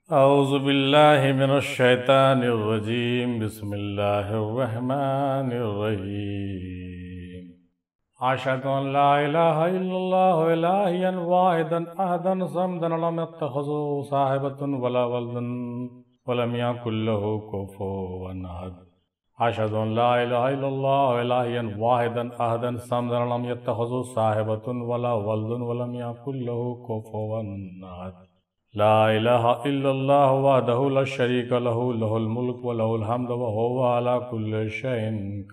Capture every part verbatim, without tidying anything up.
اعوذ باللہ من الشیطان الرجیم بسم اللہ الرحمن الرحیم اشہد ان لا الہ الا اللہ الہا واحدا احدا صمدا لم يتخذ صاحبۃ ولا ولدا ولم یکن له کفوا احد اشہد ان لا الہ الا اللہ الہا واحدا احدا صمدا لم يتخذ صاحبۃ ولا ولدا ولم یکن له کفوا احد لا الہ الا اللہ وحدہ لا شریک لہ لہ الملک ولہ الحمد وہو علی کل شیء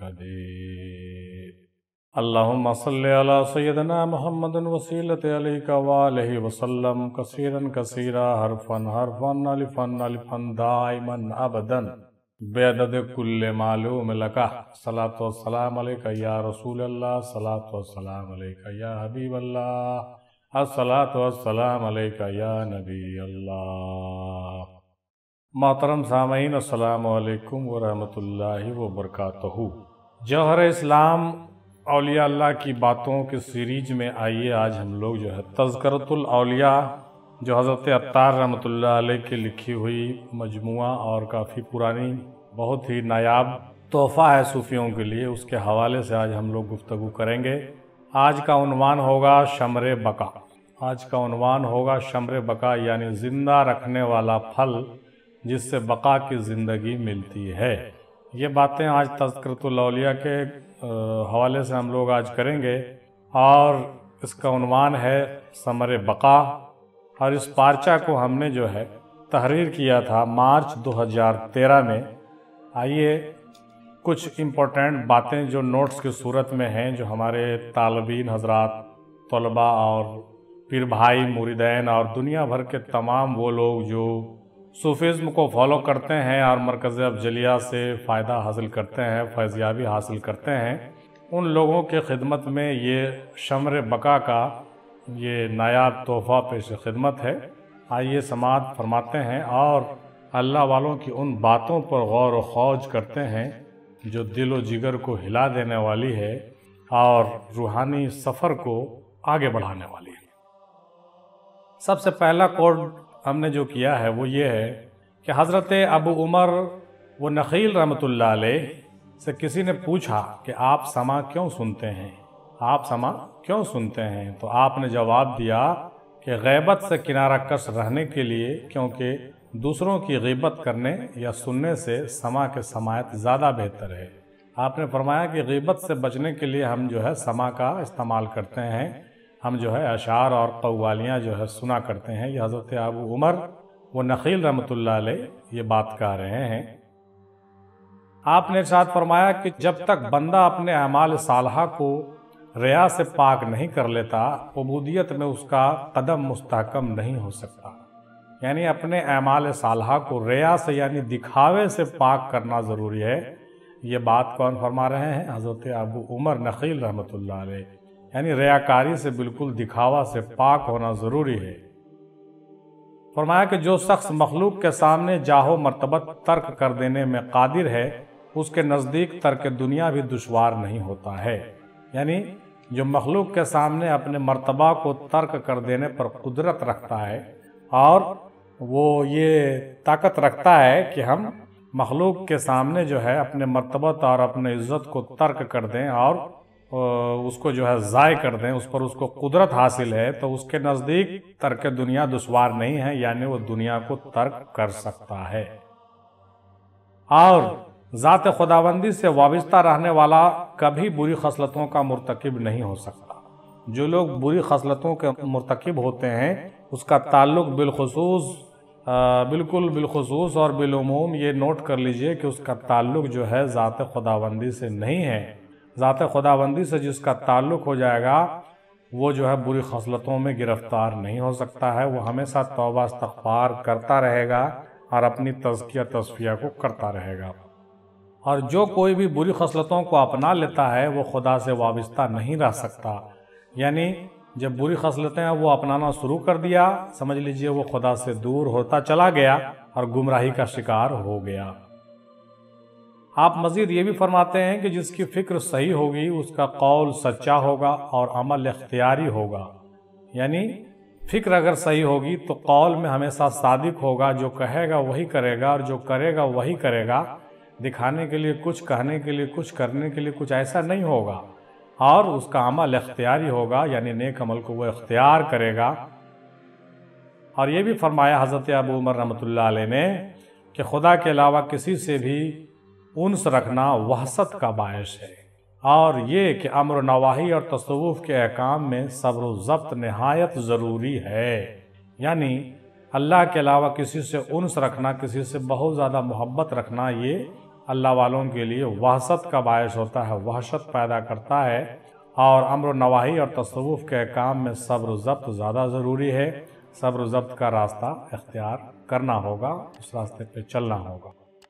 قدیر اللہم صلی علی سیدنا محمد وسیلۃ علیک وآلہ وسلم کثیرا کثیرا حرفا حرفا الفا الفا دائما ابدا بعدد کل معلوم لکہ صلاۃ والسلام علیک یا رسول اللہ صلاۃ والسلام علیک یا حبیب اللہ الصلاۃ والسلام علیک یا نبی اللہ۔ محترم سامعین السلام علیکم ورحمۃ اللہ وبرکاتہ۔ جوہر اسلام اولیاء اللہ کی باتوں کے سیریز میں آئیے آج ہم لوگ جو ہے تذکرۃ الاولیاء جو حضرت عطار رحمۃ اللہ علیہ کی لکھی ہوئی مجموعہ اور کافی پرانی بہت ہی نایاب تحفہ ہے صوفیوں کے لیے، اس کے حوالے سے آج ہم لوگ گفتگو کریں گے۔ آج کا عنوان ہوگا شمر بقا۔ آج کا عنوان ہوگا شمر بقا یعنی زندہ رکھنے والا پھل جس سے بقا کی زندگی ملتی ہے۔ یہ باتیں آج تذکرۃ الاولیاء کے حوالے سے ہم لوگ آج کریں گے اور اس کا عنوان ہے ثمر بقا، اور اس پارچہ کو ہم نے جو ہے تحریر کیا تھا مارچ دو ہزار تیرہ میں۔ آئیے کچھ امپورٹنٹ باتیں جو نوٹس کی صورت میں ہیں جو ہمارے طالبین حضرات، طلباء اور پیر بھائی مریدین اور دنیا بھر کے تمام وہ لوگ جو صوفیزم کو فالو کرتے ہیں اور مرکز افضلیہ سے فائدہ حاصل کرتے ہیں، فیضیابی حاصل کرتے ہیں، ان لوگوں کے خدمت میں یہ شمر بقا کا یہ نایاب تحفہ پیش خدمت ہے۔ آئیے سماعت فرماتے ہیں اور اللہ والوں کی ان باتوں پر غور و خوض کرتے ہیں جو دل و جگر کو ہلا دینے والی ہے اور روحانی سفر کو آگے بڑھانے والی ہے۔ سب سے پہلا کوڈ ہم نے جو کیا ہے وہ یہ ہے کہ حضرت ابو عمر و نخیل رحمۃ اللہ علیہ سے کسی نے پوچھا کہ آپ سما کیوں سنتے ہیں، آپ سما کیوں سنتے ہیں؟ تو آپ نے جواب دیا کہ غیبت سے کنارہ کش رہنے کے لیے، کیونکہ دوسروں کی غیبت کرنے یا سننے سے سما کے سماعت زیادہ بہتر ہے۔ آپ نے فرمایا کہ غیبت سے بچنے کے لیے ہم جو ہے سما کا استعمال کرتے ہیں، ہم جو ہے اشعار اور قوالیاں جو ہے سنا کرتے ہیں۔ یہ حضرت ابو عمر و نخیل رحمۃ اللہ علیہ یہ بات کہہ رہے ہیں۔ آپ نے ارشاد فرمایا کہ جب تک بندہ اپنے اعمال صالحہ کو ریا سے پاک نہیں کر لیتا، عبودیت میں اس کا قدم مستحکم نہیں ہو سکتا۔ یعنی اپنے اعمال صالحہ کو ریا سے یعنی دکھاوے سے پاک کرنا ضروری ہے۔ یہ بات کون فرما رہے ہیں؟ حضرت ابو عمر نخیل رحمۃ اللہ علیہ۔ یعنی ریاکاری سے بالکل دکھاوا سے پاک ہونا ضروری ہے۔ فرمایا کہ جو شخص مخلوق کے سامنے جاہو مرتبت ترک کر دینے میں قادر ہے، اس کے نزدیک ترک دنیا بھی دشوار نہیں ہوتا ہے۔ یعنی جو مخلوق کے سامنے اپنے مرتبہ کو ترک کر دینے پر قدرت رکھتا ہے اور وہ یہ طاقت رکھتا ہے کہ ہم مخلوق کے سامنے جو ہے اپنے مرتبت اور اپنے عزت کو ترک کر دیں اور اس کو جو ہے ضائع کر دیں، اس پر اس کو قدرت حاصل ہے، تو اس کے نزدیک ترک دنیا دشوار نہیں ہے، یعنی وہ دنیا کو ترک کر سکتا ہے۔ اور ذات خداوندی سے وابستہ رہنے والا کبھی بری خصلتوں کا مرتکب نہیں ہو سکتا۔ جو لوگ بری خصلتوں کے مرتکب ہوتے ہیں اس کا تعلق بالخصوص بالکل بالخصوص اور بالعموم یہ نوٹ کر لیجئے کہ اس کا تعلق جو ہے ذات خداوندی سے نہیں ہے۔ ذات خداوندی سے جس کا تعلق ہو جائے گا وہ جو ہے بری خصلتوں میں گرفتار نہیں ہو سکتا ہے، وہ ہمیشہ توبہ استغفار کرتا رہے گا اور اپنی تزکیہ تصفیہ کو کرتا رہے گا۔ اور جو کوئی بھی بری خصلتوں کو اپنا لیتا ہے وہ خدا سے وابستہ نہیں رہ سکتا۔ یعنی جب بری خصلتیں وہ اپنانا شروع کر دیا، سمجھ لیجئے وہ خدا سے دور ہوتا چلا گیا اور گمراہی کا شکار ہو گیا۔ آپ مزید یہ بھی فرماتے ہیں کہ جس کی فکر صحیح ہوگی اس کا قول سچا ہوگا اور عمل اختیاری ہوگا۔ یعنی فکر اگر صحیح ہوگی تو قول میں ہمیشہ صادق ہوگا، جو کہے گا وہی کرے گا، اور جو کرے گا وہی کرے گا، دکھانے کے لیے کچھ، کہنے کے لیے کچھ، کرنے کے لیے کچھ ایسا نہیں ہوگا، اور اس کا عمل اختیاری ہوگا، یعنی نیک عمل کو وہ اختیار کرے گا۔ اور یہ بھی فرمایا حضرت ابو عمر رحمۃ اللہ علیہ نے کہ خدا کے علاوہ کسی سے بھی انس رکھنا وحشت کا باعث ہے، اور یہ کہ امر و نواہی اور تصوف کے احکام میں صبر و ضبط نہایت ضروری ہے، یعنی اللہ کے علاوہ کسی سے انس رکھنا، کسی سے بہت زیادہ محبت رکھنا، یہ اللہ والوں کے لیے وحشت کا باعث ہوتا ہے، وحشت پیدا کرتا ہے، اور امر و نواہی اور تصوف کے احکام میں صبر و ضبط زیادہ ضروری ہے۔ صبر و ضبط کا راستہ اختیار کرنا ہوگا، اس راستے پہ چلنا ہوگا۔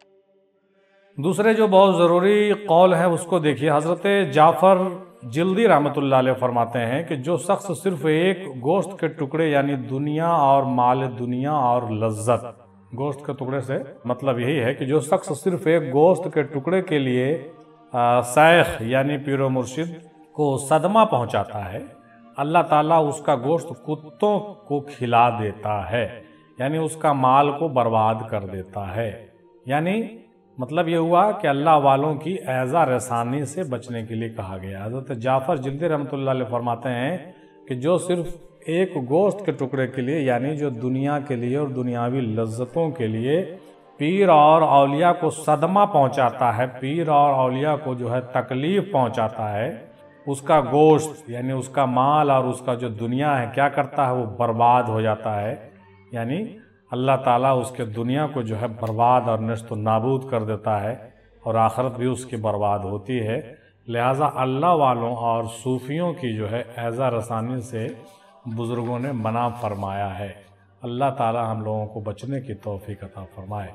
دوسرے جو بہت ضروری قول ہے اس کو دیکھیے، حضرت جعفر جلدی رحمۃ اللہ علیہ فرماتے ہیں کہ جو شخص صرف ایک گوشت کے ٹکڑے، یعنی دنیا اور مال دنیا اور لذت، گوشت کے ٹکڑے سے مطلب یہی ہے کہ جو شخص صرف ایک گوشت کے ٹکڑے کے لیے شیخ یعنی پیر و مرشد کو صدمہ پہنچاتا ہے، اللہ تعالیٰ اس کا گوشت کتوں کو کھلا دیتا ہے، یعنی اس کا مال کو برباد کر دیتا ہے۔ یعنی مطلب یہ ہوا کہ اللہ والوں کی ایذا رسانی سے بچنے کے لیے کہا گیا۔ حضرت جعفر جلدی رحمۃ اللہ علیہ فرماتے ہیں کہ جو صرف ایک گوشت کے ٹکڑے کے لیے، یعنی جو دنیا کے لیے اور دنیاوی لذتوں کے لیے پیر اور اولیاء کو صدمہ پہنچاتا ہے، پیر اور اولیاء کو جو ہے تکلیف پہنچاتا ہے، اس کا گوشت یعنی اس کا مال اور اس کا جو دنیا ہے کیا کرتا ہے، وہ برباد ہو جاتا ہے، یعنی اللہ تعالیٰ اس کے دنیا کو جو ہے برباد اور نشت و نابود کر دیتا ہے، اور آخرت بھی اس کی برباد ہوتی ہے۔ لہٰذا اللہ والوں اور صوفیوں کی جو ہے ایذا رسانی سے بزرگوں نے منع فرمایا ہے۔ اللہ تعالیٰ ہم لوگوں کو بچنے کی توفیق عطا فرمائے۔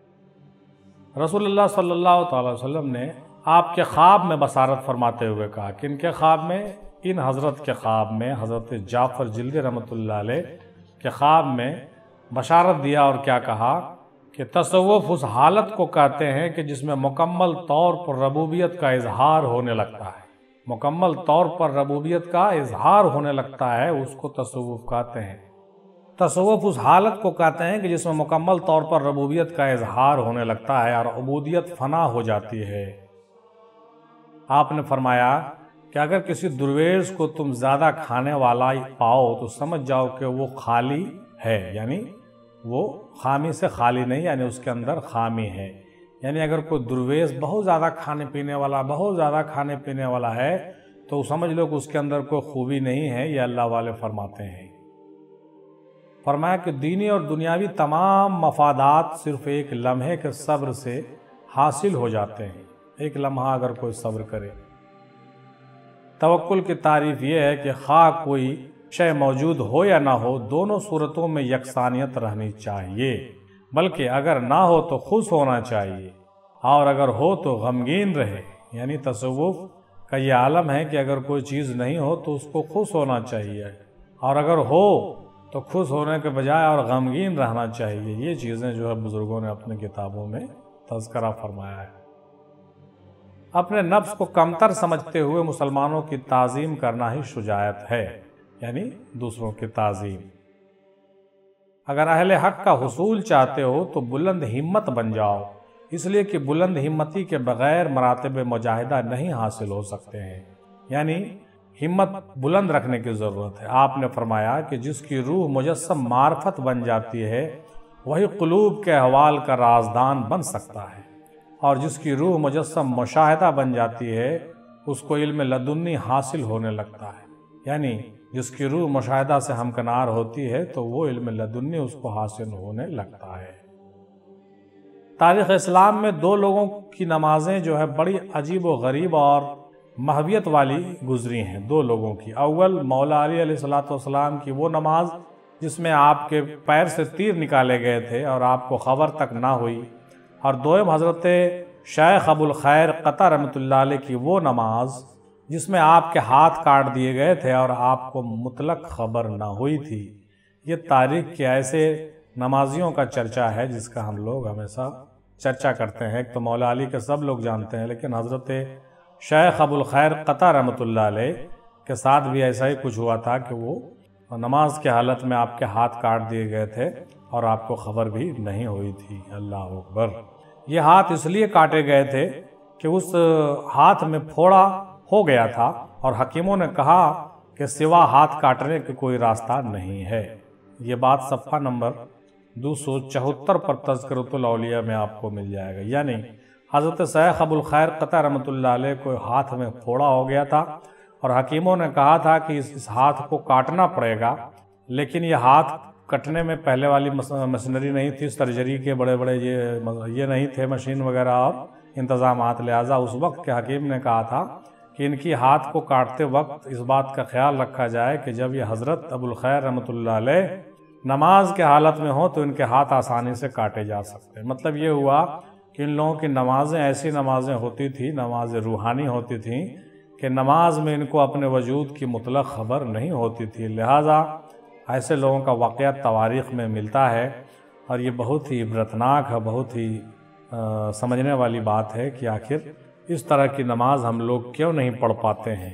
رسول اللہ صلی اللہ تعالی وسلم نے آپ کے خواب میں بصارت فرماتے ہوئے کہا کہ ان کے خواب میں، ان حضرت کے خواب میں، حضرت جعفر جلدی رحمۃ اللہ علیہ کے خواب میں بشارت دیا، اور کیا کہا کہ تصوف اس حالت کو کہتے ہیں کہ جس میں مکمل طور پر ربوبیت کا اظہار ہونے لگتا ہے، مکمل طور پر ربوبیت کا اظہار ہونے لگتا ہے، اس کو تصوف کہتے ہیں۔ تصوف اس حالت کو کہتے ہیں کہ جس میں مکمل طور پر ربوبیت کا اظہار ہونے لگتا ہے اور عبودیت فنا ہو جاتی ہے۔ آپ نے فرمایا کہ اگر کسی درویش کو تم زیادہ کھانے والا پاؤ تو سمجھ جاؤ کہ وہ خالی ہے، یعنی وہ خامی سے خالی نہیں، یعنی اس کے اندر خامی ہے۔ یعنی اگر کوئی درویش بہت زیادہ کھانے پینے والا بہت زیادہ کھانے پینے والا ہے تو سمجھ لو کہ اس کے اندر کوئی خوبی نہیں ہے، یہ اللہ والے فرماتے ہیں۔ فرمایا کہ دینی اور دنیاوی تمام مفادات صرف ایک لمحے کے صبر سے حاصل ہو جاتے ہیں، ایک لمحہ اگر کوئی صبر کرے۔ توکل کی تعریف یہ ہے کہ خواہ کوئی شے موجود ہو یا نہ ہو، دونوں صورتوں میں یکسانیت رہنی چاہیے، بلکہ اگر نہ ہو تو خوش ہونا چاہیے، اور اگر ہو تو غمگین رہے۔ یعنی تصوف کا یہ عالم ہے کہ اگر کوئی چیز نہیں ہو تو اس کو خوش ہونا چاہیے، اور اگر ہو تو خوش ہونے کے بجائے اور غمگین رہنا چاہیے۔ یہ چیزیں جو ہے بزرگوں نے اپنے کتابوں میں تذکرہ فرمایا ہے۔ اپنے نفس کو کمتر سمجھتے ہوئے مسلمانوں کی تعظیم کرنا ہی شجاعت ہے، یعنی دوسروں کی تعظیم۔ اگر اہل حق کا حصول چاہتے ہو تو بلند ہمت بن جاؤ، اس لیے کہ بلند ہمتی کے بغیر مراتب مجاہدہ نہیں حاصل ہو سکتے ہیں، یعنی ہمت بلند رکھنے کی ضرورت ہے۔ آپ نے فرمایا کہ جس کی روح مجسم معرفت بن جاتی ہے وہی قلوب کے احوال کا رازدان بن سکتا ہے، اور جس کی روح مجسم مشاہدہ بن جاتی ہے اس کو علم لدنی حاصل ہونے لگتا ہے، یعنی جس کی روح مشاہدہ سے ہمکنار ہوتی ہے تو وہ علم لدنی اس کو حاصل ہونے لگتا ہے۔ تاریخ اسلام میں دو لوگوں کی نمازیں جو ہے بڑی عجیب و غریب اور محویت والی گزری ہیں، دو لوگوں کی۔ اول مولا علی علیہ الصلوۃ والسلام کی وہ نماز جس میں آپ کے پیر سے تیر نکالے گئے تھے اور آپ کو خبر تک نہ ہوئی، اور دوم حضرت شیخ ابو الخیر قطع رحمۃ اللہ علیہ کی وہ نماز جس میں آپ کے ہاتھ کاٹ دیے گئے تھے اور آپ کو مطلق خبر نہ ہوئی تھی۔ یہ تاریخ کے ایسے نمازیوں کا چرچا ہے جس کا ہم لوگ ہمیشہ چرچا کرتے ہیں۔ ایک تو مولا علی کے سب لوگ جانتے ہیں، لیکن حضرت شیخ ابو الخیر قطع رحمۃ اللہ علیہ کے ساتھ بھی ایسا ہی کچھ ہوا تھا کہ وہ نماز کے حالت میں آپ کے ہاتھ کاٹ دیے گئے تھے اور آپ کو خبر بھی نہیں ہوئی تھی۔ اللہ اکبر۔ یہ ہاتھ اس لیے کاٹے گئے تھے کہ اس ہاتھ میں پھوڑا ہو گیا تھا اور حکیموں نے کہا کہ سوا ہاتھ کاٹنے کے کوئی راستہ نہیں ہے۔ یہ بات صفحہ نمبر دو سو چوہتر پر تذکرۃ الاولیاء میں آپ کو مل جائے گا۔ یعنی حضرت شیخ ابو الخیر قطع رحمۃ اللہ علیہ کو ہاتھ میں پھوڑا ہو گیا تھا اور حکیموں نے کہا تھا کہ اس ہاتھ کو کاٹنا پڑے گا، لیکن یہ ہاتھ کٹنے میں پہلے والی مشینری نہیں تھی، سرجری کے بڑے بڑے یہ یہ نہیں تھے مشین وغیرہ اور انتظامات، لہٰذا اس وقت کے حکیم نے کہا تھا کہ ان کی ہاتھ کو کاٹتے وقت اس بات کا خیال رکھا جائے کہ جب یہ حضرت ابو الخیر رحمۃ اللہ علیہ نماز کے حالت میں ہوں تو ان کے ہاتھ آسانی سے کاٹے جا سکتے۔ مطلب یہ ہوا کہ ان لوگوں کی نمازیں ایسی نمازیں ہوتی تھی، نماز روحانی ہوتی تھیں کہ نماز میں ان کو اپنے وجود کی مطلق خبر نہیں ہوتی تھی، لہٰذا ایسے لوگوں کا واقعہ تواریخ میں ملتا ہے اور یہ بہت ہی عبرتناک ہے، بہت ہی سمجھنے والی بات ہے کہ آخر اس طرح کی نماز ہم لوگ کیوں نہیں پڑھ پاتے ہیں۔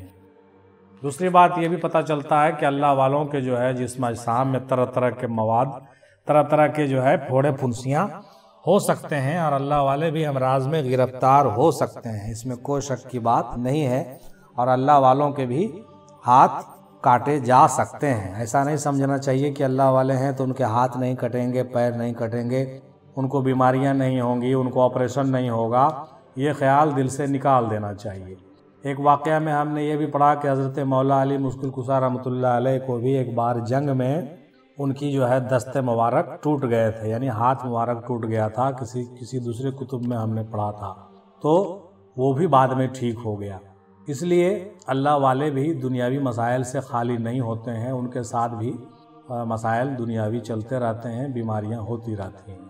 دوسری بات یہ بھی پتہ چلتا ہے کہ اللہ والوں کے جو ہے جسم اجسام میں طرح طرح کے مواد، طرح طرح کے جو ہے پھوڑے پھنسیاں ہو سکتے ہیں اور اللہ والے بھی امراض میں گرفتار ہو سکتے ہیں، اس میں کوئی شک کی بات نہیں ہے، اور اللہ والوں کے بھی ہاتھ کاٹے جا سکتے ہیں۔ ایسا نہیں سمجھنا چاہیے کہ اللہ والے ہیں تو ان کے ہاتھ نہیں کٹیں گے، پیر نہیں کٹیں گے، ان کو بیماریاں نہیں ہوں گی، ان کو آپریشن نہیں ہوگا، یہ خیال دل سے نکال دینا چاہیے۔ ایک واقعہ میں ہم نے یہ بھی پڑھا کہ حضرت مولا علی مشکل کشا رحمۃ اللہ علیہ کو بھی ایک بار جنگ میں ان کی جو ہے دست مبارک ٹوٹ گئے تھے، یعنی ہاتھ مبارک ٹوٹ گیا تھا، کسی کسی دوسرے کتب میں ہم نے پڑھا تھا، تو وہ بھی بعد میں ٹھیک ہو گیا۔ اس لیے اللہ والے بھی دنیاوی مسائل سے خالی نہیں ہوتے ہیں، ان کے ساتھ بھی مسائل دنیاوی چلتے رہتے ہیں، بیماریاں ہوتی رہتی ہیں۔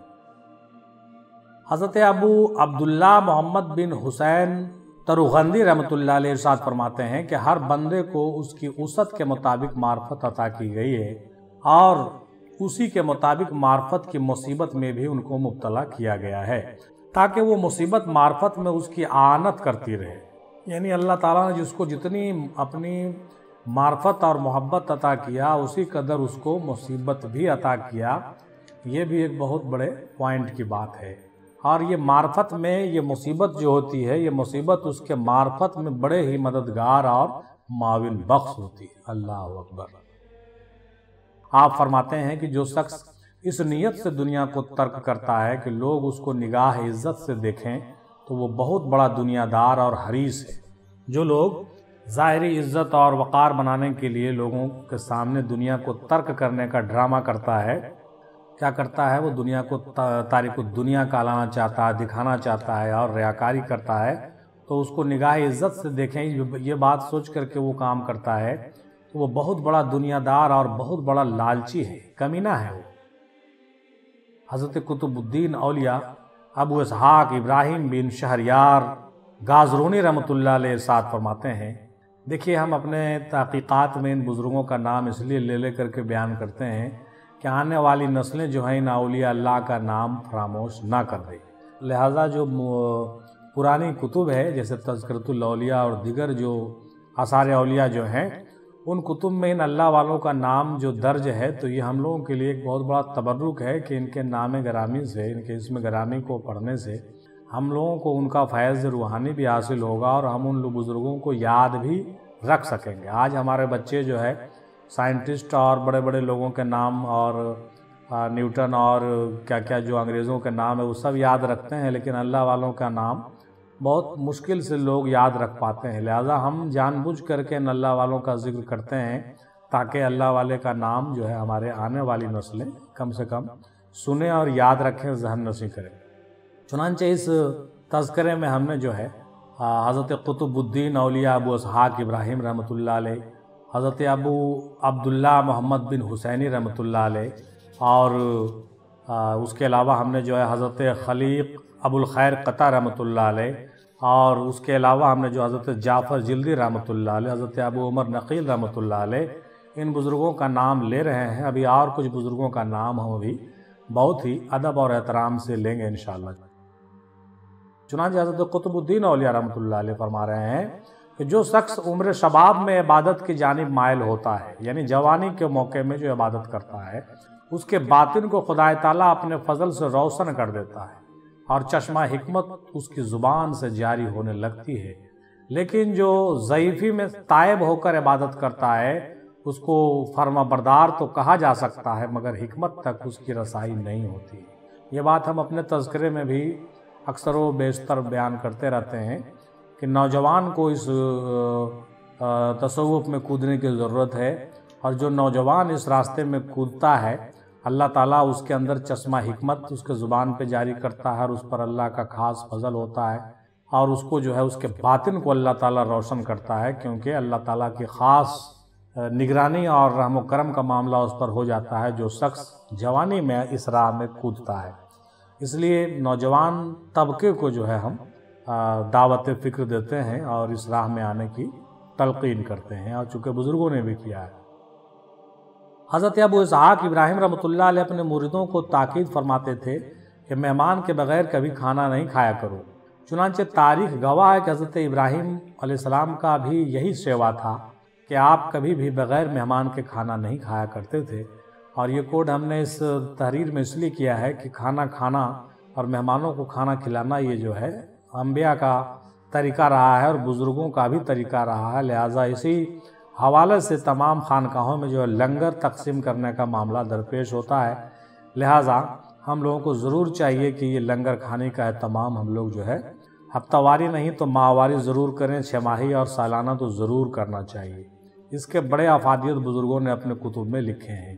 حضرت ابو عبداللہ محمد بن حسین تروغندی رحمۃ اللہ علیہ ارشاد فرماتے ہیں کہ ہر بندے کو اس کی وسعت کے مطابق معرفت عطا کی گئی ہے اور اسی کے مطابق معرفت کی مصیبت میں بھی ان کو مبتلا کیا گیا ہے تاکہ وہ مصیبت معرفت میں اس کی اعانت کرتی رہے۔ یعنی اللہ تعالیٰ نے جس کو جتنی اپنی معرفت اور محبت عطا کیا اسی قدر اس کو مصیبت بھی عطا کیا، یہ بھی ایک بہت بڑے پوائنٹ کی بات ہے۔ اور یہ معرفت میں یہ مصیبت جو ہوتی ہے، یہ مصیبت اس کے معرفت میں بڑے ہی مددگار اور معاون بخش ہوتی ہے۔ اللہ اکبر۔ آپ فرماتے ہیں کہ جو شخص اس نیت سے دنیا کو ترک کرتا ہے کہ لوگ اس کو نگاہ عزت سے دیکھیں تو وہ بہت بڑا دنیا دار اور حریص ہے۔ جو لوگ ظاہری عزت اور وقار بنانے کے لیے لوگوں کے سامنے دنیا کو ترک کرنے کا ڈرامہ کرتا ہے، کیا کرتا ہے وہ دنیا کو تاریک الدنیا کا لانا چاہتا ہے، دکھانا چاہتا ہے اور ریاکاری کرتا ہے، تو اس کو نگاہ عزت سے دیکھیں، یہ بات سوچ کر کے وہ کام کرتا ہے تو وہ بہت بڑا دنیا دار اور بہت بڑا لالچی ہے، کمینہ ہے وہ۔ حضرت قطب الدین اولیاء ابو اسحاق ابراہیم بن شہریار غازرونی رحمۃ اللہ علیہ ارشاد فرماتے ہیں، دیکھیے ہم اپنے تحقیقات میں ان بزرگوں کا نام اس لیے لے لے کر کے بیان کرتے ہیں کہ آنے والی نسلیں جو ہیں ان اولیاء اللہ کا نام فراموش نہ کر دیں، لہٰذا جو پرانی کتب ہے جیسے تذکرۃ الاولیاء اور دیگر جو آثار اولیاء جو ہیں، ان کتب میں ان اللہ والوں کا نام جو درج ہے تو یہ ہم لوگوں کے لیے ایک بہت بڑا تبرک ہے کہ ان کے نام گرامی سے، ان کے اسم گرامی کو پڑھنے سے ہم لوگوں کو ان کا فیض روحانی بھی حاصل ہوگا اور ہم ان بزرگوں کو یاد بھی رکھ سکیں گے۔ آج ہمارے بچے جو ہے سائنٹسٹ اور بڑے بڑے لوگوں کے نام اور نیوٹن اور کیا کیا جو انگریزوں کے نام ہے وہ سب یاد رکھتے ہیں، لیکن اللہ والوں کا نام بہت مشکل سے لوگ یاد رکھ پاتے ہیں، لہٰذا ہم جان بوجھ کر کے ان اللہ والوں کا ذکر کرتے ہیں تاکہ اللہ والے کا نام جو ہے ہمارے آنے والی نسلیں کم سے کم سنیں اور یاد رکھیں، ذہن نشیں کریں۔ چنانچہ اس تذکرے میں ہم نے جو ہے حضرت قطب الدین اولیاء ابو اسحاق ابراہیم رحمۃ اللہ علیہ، حضرت ابو عبداللہ محمد بن حسینی رحمۃ اللہ علیہ، اور اس کے علاوہ ہم نے جو ہے حضرت خلیق ابو الخیر قطع رحمۃ اللہ علیہ، اور اس کے علاوہ ہم نے جو حضرت جعفر جلدی رحمۃ اللہ علیہ، حضرت ابو عمر نقیل رحمۃ اللہ علیہ، ان بزرگوں کا نام لے رہے ہیں۔ ابھی اور کچھ بزرگوں کا نام ہم ابھی بہت ہی ادب اور احترام سے لیں گے انشاءاللہ۔ چنانچہ حضرت قطب الدین اولیاء رحمۃ اللہ علیہ فرما رہے ہیں کہ جو شخص عمر شباب میں عبادت کی جانب مائل ہوتا ہے، یعنی جوانی کے موقع میں جو عبادت کرتا ہے، اس کے باطن کو خدا تعالیٰ اپنے فضل سے روشن کر دیتا ہے اور چشمہ حکمت اس کی زبان سے جاری ہونے لگتی ہے۔ لیکن جو ضعیفی میں تائب ہو کر عبادت کرتا ہے، اس کو فرما بردار تو کہا جا سکتا ہے مگر حکمت تک اس کی رسائی نہیں ہوتی۔ یہ بات ہم اپنے تذکرے میں بھی اکثر و بیشتر بیان کرتے رہتے ہیں کہ نوجوان کو اس تصوف میں کودنے کی ضرورت ہے، اور جو نوجوان اس راستے میں کودتا ہے اللہ تعالیٰ اس کے اندر چشمہ حکمت اس کے زبان پہ جاری کرتا ہے، اور اس پر اللہ کا خاص فضل ہوتا ہے، اور اس کو جو ہے اس کے باطن کو اللہ تعالیٰ روشن کرتا ہے، کیونکہ اللہ تعالیٰ کی خاص نگرانی اور رحم و کرم کا معاملہ اس پر ہو جاتا ہے جو شخص جوانی میں اس راہ میں کودتا ہے۔ اس لیے نوجوان طبقے کو جو ہے ہم دعوت فکر دیتے ہیں اور اس راہ میں آنے کی تلقین کرتے ہیں، اور چونکہ بزرگوں نے بھی کیا ہے۔ حضرت ابو اسحاق ابراہیم رحمۃ اللہ علیہ اپنے مریدوں کو تاکید فرماتے تھے کہ مہمان کے بغیر کبھی کھانا نہیں کھایا کرو۔ چنانچہ تاریخ گواہ ہے کہ حضرت ابراہیم علیہ السلام کا بھی یہی سیوا تھا کہ آپ کبھی بھی بغیر مہمان کے کھانا نہیں کھایا کرتے تھے، اور یہ کوڈ ہم نے اس تحریر میں اس لیے کیا ہے کہ کھانا کھانا اور مہمانوں کو کھانا کھلانا یہ جو ہے انبیاء کا طریقہ رہا ہے اور بزرگوں کا بھی طریقہ رہا ہے، لہٰذا اسی حوالے سے تمام خانقاہوں میں جو ہے لنگر تقسیم کرنے کا معاملہ درپیش ہوتا ہے، لہٰذا ہم لوگوں کو ضرور چاہیے کہ یہ لنگر کھانے کا اہتمام ہم لوگ جو ہے ہفتہ واری نہیں تو ماہواری ضرور کریں، چھ ماہی اور سالانہ تو ضرور کرنا چاہیے۔ اس کے بڑے افادیت بزرگوں نے اپنے کتب میں لکھے ہیں۔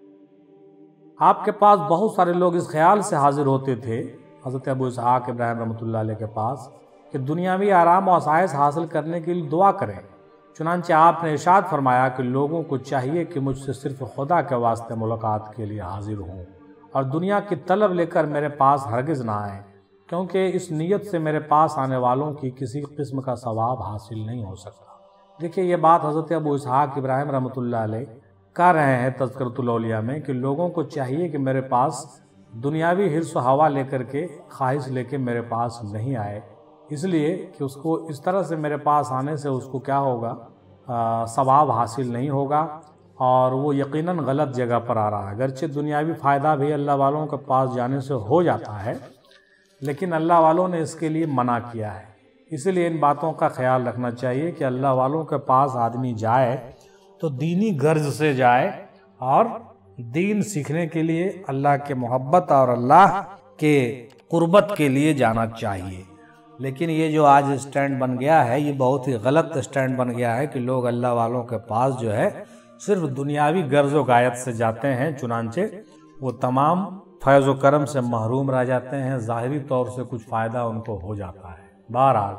آپ کے پاس بہت سارے لوگ اس خیال سے حاضر ہوتے تھے حضرت ابو اسحاق ابراہیم رحمۃ اللہ علیہ کے پاس کہ دنیاوی آرام و آسائش حاصل کرنے کے لیے دعا کریں۔ چنانچہ آپ نے ارشاد فرمایا کہ لوگوں کو چاہیے کہ مجھ سے صرف خدا کے واسطے ملاقات کے لیے حاضر ہوں اور دنیا کی طلب لے کر میرے پاس ہرگز نہ آئیں، کیونکہ اس نیت سے میرے پاس آنے والوں کی کسی قسم کا ثواب حاصل نہیں ہو سکتا۔ دیکھیے یہ بات حضرت ابو اسحاق ابراہیم رحمۃ اللہ علیہ کہہ رہے ہیں تذکرۃ الاولیاء میں کہ لوگوں کو چاہیے کہ میرے پاس دنیاوی حرص و ہوا لے کر کے خواہش لے کے میرے پاس نہیں آئے، اس لیے کہ اس کو اس طرح سے میرے پاس آنے سے اس کو کیا ہوگا، ثواب حاصل نہیں ہوگا، اور وہ یقیناً غلط جگہ پر آ رہا ہے۔ اگرچہ دنیاوی فائدہ بھی اللہ والوں کے پاس جانے سے ہو جاتا ہے، لیکن اللہ والوں نے اس کے لیے منع کیا ہے، اسی لیے ان باتوں کا خیال رکھنا چاہیے کہ اللہ والوں کے پاس آدمی جائے تو دینی غرض سے جائے اور دین سیکھنے کے لیے اللہ کے محبت اور اللہ کے قربت کے لیے جانا چاہیے۔ لیکن یہ جو آج اسٹینڈ بن گیا ہے یہ بہت ہی غلط اسٹینڈ بن گیا ہے کہ لوگ اللہ والوں کے پاس جو ہے صرف دنیاوی غرض و غایت سے جاتے ہیں، چنانچہ وہ تمام فیض و کرم سے محروم رہ جاتے ہیں، ظاہری طور سے کچھ فائدہ ان کو ہو جاتا ہے۔ بہرحال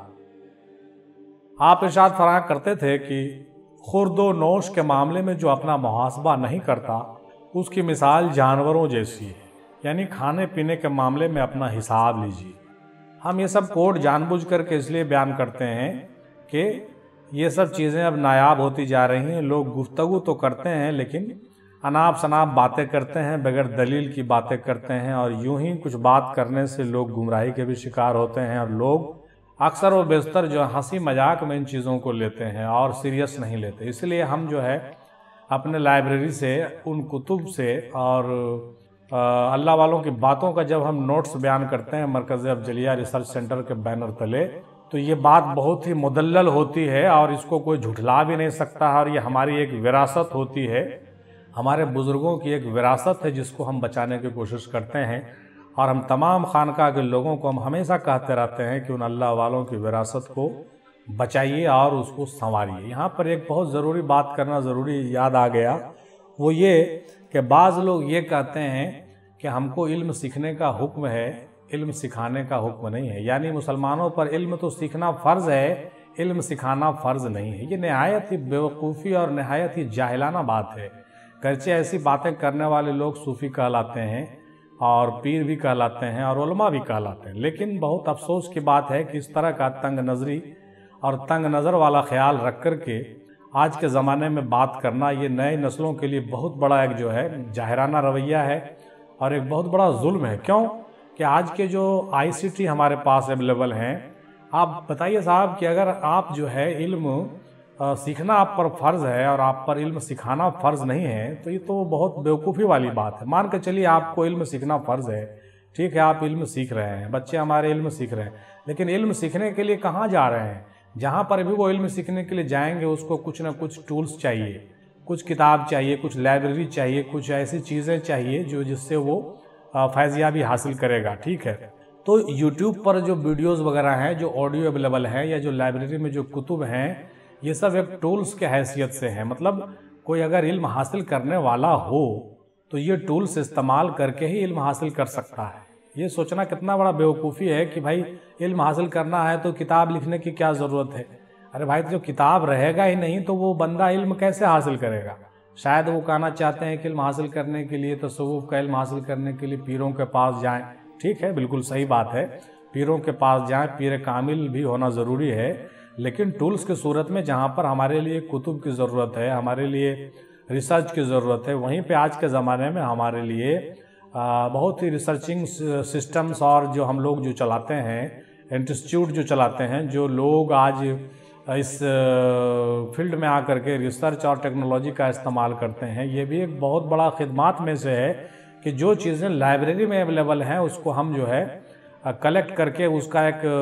آپ ارشاد فراہم کرتے تھے کہ خورد و نوش کے معاملے میں جو اپنا محاسبہ نہیں کرتا اس کی مثال جانوروں جیسی ہے، یعنی کھانے پینے کے معاملے میں اپنا حساب لیجیے۔ ہم یہ سب کوڈ جان بوجھ کر کے اس لیے بیان کرتے ہیں کہ یہ سب چیزیں اب نایاب ہوتی جا رہی ہیں، لوگ گفتگو تو کرتے ہیں لیکن اناپ شناپ باتیں کرتے ہیں، بغیر دلیل کی باتیں کرتے ہیں، اور یوں ہی کچھ بات کرنے سے لوگ گمراہی کے بھی شکار ہوتے ہیں، اور لوگ اکثر و بیشتر جو ہنسی مذاق میں ان چیزوں کو لیتے ہیں اور سیریس نہیں لیتے۔ اس لیے ہم جو ہے اپنے لائبریری سے ان کتب سے اور اللہ والوں کی باتوں کا جب ہم نوٹس بیان کرتے ہیں مرکز افضلیہ ریسرچ سینٹر کے بینر تلے، تو یہ بات بہت ہی مدلل ہوتی ہے اور اس کو کوئی جھٹلا بھی نہیں سکتا، اور یہ ہماری ایک وراثت ہوتی ہے، ہمارے بزرگوں کی ایک وراثت ہے جس کو ہم بچانے کی کوشش کرتے ہیں، اور ہم تمام خانقاہ کے لوگوں کو ہم ہمیشہ کہتے رہتے ہیں کہ ان اللہ والوں کی وراثت کو بچائیے اور اس کو سنواریے۔ یہاں پر ایک بہت ضروری بات کرنا ضروری یاد آ گیا، وہ یہ کہ بعض لوگ یہ کہتے ہیں کہ ہم کو علم سیکھنے کا حکم ہے، علم سکھانے کا حکم نہیں ہے، یعنی مسلمانوں پر علم تو سیکھنا فرض ہے، علم سکھانا فرض نہیں ہے۔ یہ نہایت ہی بیوقوفی اور نہایت ہی جاہلانہ بات ہے، گرچہ ایسی باتیں کرنے والے لوگ صوفی کہلاتے ہیں اور پیر بھی کہلاتے ہیں اور علماء بھی کہلاتے ہیں، لیکن بہت افسوس کی بات ہے کہ اس طرح کا تنگ نظری اور تنگ نظر والا خیال رکھ کر کے آج کے زمانے میں بات کرنا یہ نئے نسلوں کے لیے بہت بڑا ایک جو ہے جاہرانہ رویہ ہے اور ایک بہت بڑا ظلم ہے۔ کیوں کہ آج کے جو آئی سی ٹی ہمارے پاس اویلیبل ہیں، آپ بتائیے صاحب کہ اگر آپ جو ہے علم سیکھنا آپ پر فرض ہے اور آپ پر علم سکھانا فرض نہیں ہے تو یہ تو بہت بیوقوفی والی بات ہے۔ مان کے چلیے آپ کو علم سیکھنا فرض ہے، ٹھیک ہے، آپ علم سیکھ رہے ہیں، بچے ہمارے علم سیکھ رہے ہیں، لیکن علم سیکھنے کے لیے کہاں جا رہے ہیں؟ جہاں پر بھی وہ علم سیکھنے کے لیے جائیں گے اس کو کچھ نہ کچھ ٹولز چاہیے، کچھ کتاب چاہیے، کچھ لائبریری چاہیے، کچھ ایسی چیزیں چاہیے جو جس سے وہ فیضیابی حاصل کرے گا، ٹھیک ہے۔ تو یوٹیوب پر جو ویڈیوز وغیرہ ہیں، جو آڈیو اویلیبل ہیں، یا جو لائبریری میں جو کتب ہیں، یہ سب ایک ٹولز کے حیثیت سے ہیں۔ مطلب کوئی اگر علم حاصل کرنے والا ہو تو یہ ٹولز استعمال کر کے ہی علم حاصل کر سکتا ہے۔ یہ سوچنا کتنا بڑا بیوقوفی ہے کہ بھائی علم حاصل کرنا ہے تو کتاب لکھنے کی کیا ضرورت ہے؟ ارے بھائی جو کتاب رہے گا ہی نہیں تو وہ بندہ علم کیسے حاصل کرے گا؟ شاید وہ کہنا چاہتے ہیں کہ علم حاصل کرنے کے لیے، تصوف کا علم حاصل کرنے کے لیے پیروں کے پاس جائیں، ٹھیک ہے، بالکل صحیح بات ہے، پیروں کے پاس جائیں، پیر کامل بھی ہونا ضروری ہے، لیکن ٹولز کی صورت میں جہاں پر ہمارے لیے کتب کی ضرورت ہے، ہمارے لیے ریسرچ کی ضرورت ہے، وہیں پہ آج کے زمانے میں ہمارے لیے بہت ہی ریسرچنگ سسٹمز اور جو ہم لوگ جو چلاتے ہیں، انسٹیٹیوٹ جو چلاتے ہیں، جو لوگ آج اس فیلڈ میں آ کر کے ریسرچ اور ٹیکنالوجی کا استعمال کرتے ہیں، یہ بھی ایک بہت بڑا خدمات میں سے ہے کہ جو چیزیں لائبریری میں اویلیبل ہیں اس کو ہم جو ہے کلیکٹ کر کے اس کا ایک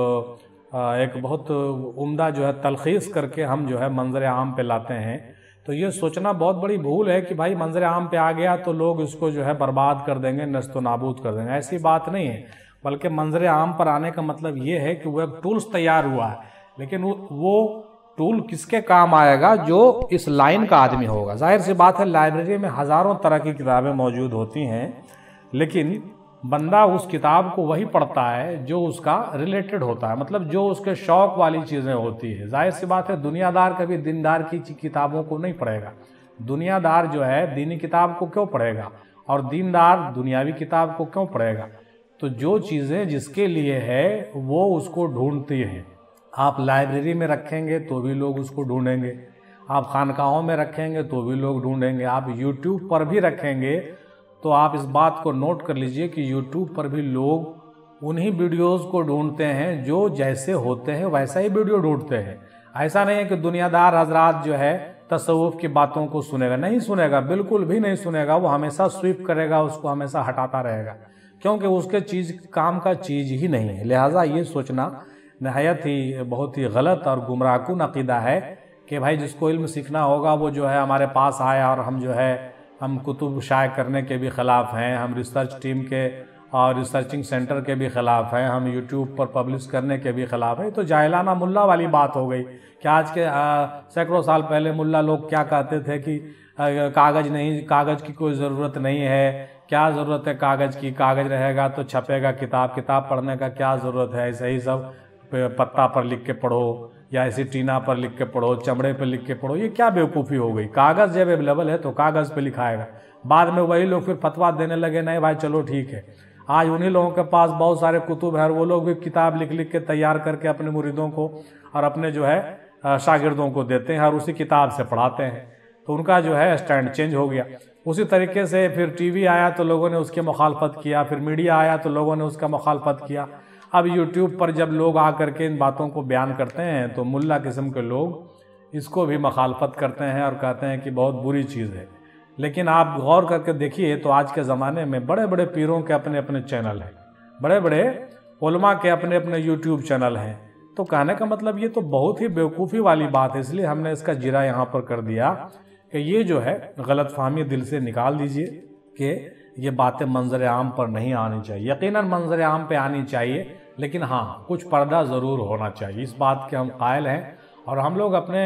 ایک بہت عمدہ جو ہے تلخیص کر کے ہم جو ہے منظر عام پہ لاتے ہیں۔ تو یہ سوچنا بہت بڑی بھول ہے کہ بھائی منظر عام پہ آ گیا تو لوگ اس کو جو ہے برباد کر دیں گے، نیست و نابود کر دیں گے، ایسی بات نہیں ہے، بلکہ منظر عام پر آنے کا مطلب یہ ہے کہ وہ ایک ٹولز تیار ہوا ہے، لیکن وہ ٹول کس کے کام آئے گا؟ جو اس لائن کا آدمی ہوگا۔ ظاہر سی بات ہے لائبریری میں ہزاروں طرح کی کتابیں موجود ہوتی ہیں، لیکن بندہ اس کتاب کو وہی پڑھتا ہے جو اس کا ریلیٹڈ ہوتا ہے، مطلب جو اس کے شوق والی چیزیں ہوتی ہے۔ ظاہر سی بات ہے دنیا دار کبھی دیندار کی کتابوں کو نہیں پڑھے گا، دنیا دار جو ہے دینی کتاب کو کیوں پڑھے گا، اور دیندار دنیاوی کتاب کو کیوں پڑھے گا؟ تو جو چیزیں جس کے لیے ہے وہ اس کو ڈھونڈتی ہیں۔ آپ لائبریری میں رکھیں گے تو بھی لوگ اس کو ڈھونڈیں گے، آپ خانقاہوں میں رکھیں گے تو بھی لوگ ڈھونڈیں گے، آپ یوٹیوب پر بھی رکھیں گے تو آپ اس بات کو نوٹ کر لیجئے کہ یوٹیوب پر بھی لوگ انہی ویڈیوز کو ڈھونڈتے ہیں جو جیسے ہوتے ہیں ویسا ہی ویڈیو ڈھونڈتے ہیں۔ ایسا نہیں ہے کہ دنیا دار حضرات جو ہے تصوف کی باتوں کو سنے گا، نہیں سنے گا، بالکل بھی نہیں سنے گا، وہ ہمیشہ سویپ کرے گا، اس کو ہمیشہ ہٹاتا رہے گا، کیونکہ اس کے چیز کام کا چیز ہی نہیں ہے۔ لہٰذا یہ سوچنا نہایت ہی بہت ہی غلط اور گمراہ کن عقیدہ ہے کہ بھائی جس کو علم سیکھنا ہوگا وہ جو ہے ہمارے پاس آئے، اور ہم جو ہے ہم کتب شائع کرنے کے بھی خلاف ہیں، ہم ریسرچ ٹیم کے اور ریسرچنگ سینٹر کے بھی خلاف ہیں، ہم یوٹیوب پر پبلش کرنے کے بھی خلاف ہیں۔ تو جاہلانہ ملا والی بات ہو گئی کہ آج کے سینکڑوں سال پہلے ملا لوگ کیا کہتے تھے کہ کاغذ نہیں، کاغذ کی کوئی ضرورت نہیں ہے، کیا ضرورت ہے کاغذ کی، کاغذ رہے گا تو چھپے گا کتاب، کتاب پڑھنے کا کیا ضرورت ہے، ایسے ہی سب پتا پر لکھ کے پڑھو یا ایسی ٹینا پر لکھ کے پڑھو، چمڑے پہ لکھ کے پڑھو۔ یہ کیا بیوقوفی ہو گئی؟ کاغذ جب اویلیبل ہے تو کاغذ پہ لکھائے گا، بعد میں وہی لوگ پھر فتویٰ دینے لگے نہیں بھائی چلو ٹھیک ہے۔ آج انہی لوگوں کے پاس بہت سارے کتب ہیں اور وہ لوگ بھی کتاب لکھ لکھ کے تیار کر کے اپنے مریدوں کو اور اپنے جو ہے شاگردوں کو دیتے ہیں اور اسی کتاب سے پڑھاتے ہیں، تو ان کا جو ہے اسٹینڈ چینج ہو گیا۔ اسی طریقے سے پھر ٹی وی آیا تو لوگوں نے اس کی مخالفت کیا، پھر میڈیا آیا تو لوگوں نے اس کا مخالفت کیا۔ اب یوٹیوب پر جب لوگ آ کر کے ان باتوں کو بیان کرتے ہیں تو ملا قسم کے لوگ اس کو بھی مخالفت کرتے ہیں اور کہتے ہیں کہ بہت بری چیز ہے۔ لیکن آپ غور کر کے دیکھیے تو آج کے زمانے میں بڑے بڑے پیروں کے اپنے اپنے چینل ہیں، بڑے بڑے علماء کے اپنے اپنے یوٹیوب چینل ہیں۔ تو کہنے کا مطلب یہ تو بہت ہی بیوقوفی والی بات ہے، اس لیے ہم نے اس کا جرا یہاں پر کر دیا کہ یہ جو ہے غلط فہمی دل سے نکال دیجئے کہ یہ باتیں منظر عام پر نہیں آنی چاہیے۔ یقیناً منظر عام پہ آنی چاہیے، لیکن ہاں کچھ پردہ ضرور ہونا چاہیے، اس بات کے ہم قائل ہیں، اور ہم لوگ اپنے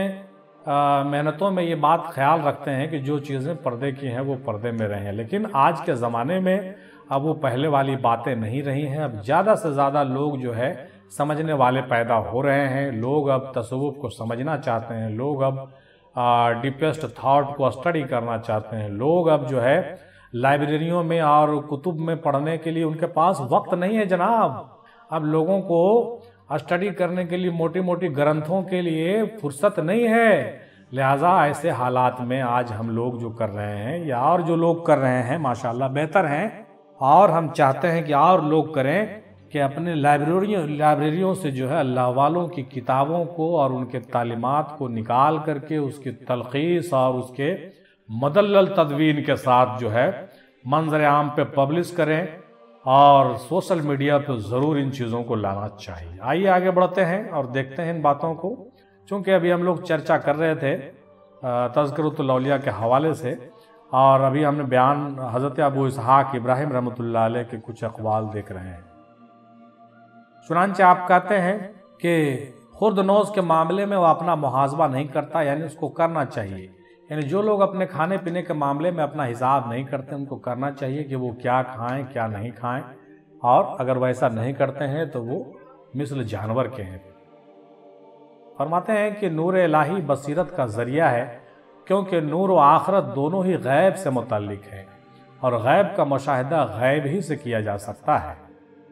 محنتوں میں یہ بات خیال رکھتے ہیں کہ جو چیزیں پردے کی ہیں وہ پردے میں رہیں۔ لیکن آج کے زمانے میں اب وہ پہلے والی باتیں نہیں رہی ہیں، اب زیادہ سے زیادہ لوگ جو ہے سمجھنے والے پیدا ہو رہے ہیں، لوگ اب تصوف کو سمجھنا چاہتے ہیں، لوگ اب ڈیپیسٹ تھاٹ کو اسٹڈی کرنا چاہتے ہیں، لوگ اب جو ہے لائبریریوں میں اور کتب میں پڑھنے کے لیے ان کے پاس وقت نہیں ہے جناب۔ اب لوگوں کو اسٹڈی کرنے کے لیے موٹی موٹی گرنتھوں کے لیے فرصت نہیں ہے، لہٰذا ایسے حالات میں آج ہم لوگ جو کر رہے ہیں یا اور جو لوگ کر رہے ہیں ماشاءاللہ بہتر ہیں، اور ہم چاہتے ہیں کہ اور لوگ کریں کہ اپنے لائبریریوں لائبریریوں سے جو ہے اللہ والوں کی کتابوں کو اور ان کے تعلیمات کو نکال کر کے اس کی تلخیص اور اس کے مدلل تدوین کے ساتھ جو ہے منظر عام پہ پبلش کریں، اور سوشل میڈیا پہ ضرور ان چیزوں کو لانا چاہیے۔ آئیے آگے بڑھتے ہیں اور دیکھتے ہیں ان باتوں کو، چونکہ ابھی ہم لوگ چرچا کر رہے تھے تذکرۃ الاولیاء کے حوالے سے، اور ابھی ہم نے بیان حضرت ابو اسحاق ابراہیم رحمۃ اللہ علیہ کے کچھ اقوال دیکھ رہے ہیں۔ چنانچہ آپ کہتے ہیں کہ خرد نوز کے معاملے میں وہ اپنا محاسبہ نہیں کرتا، یعنی اس کو کرنا چاہیے، یعنی جو لوگ اپنے کھانے پینے کے معاملے میں اپنا حساب نہیں کرتے ان کو کرنا چاہیے کہ وہ کیا کھائیں کیا نہیں کھائیں، اور اگر وہ ایسا نہیں کرتے ہیں تو وہ مثل جانور کے ہیں۔ فرماتے ہیں کہ نور الہی بصیرت کا ذریعہ ہے، کیونکہ نور و آخرت دونوں ہی غیب سے متعلق ہیں، اور غیب کا مشاہدہ غیب ہی سے کیا جا سکتا ہے۔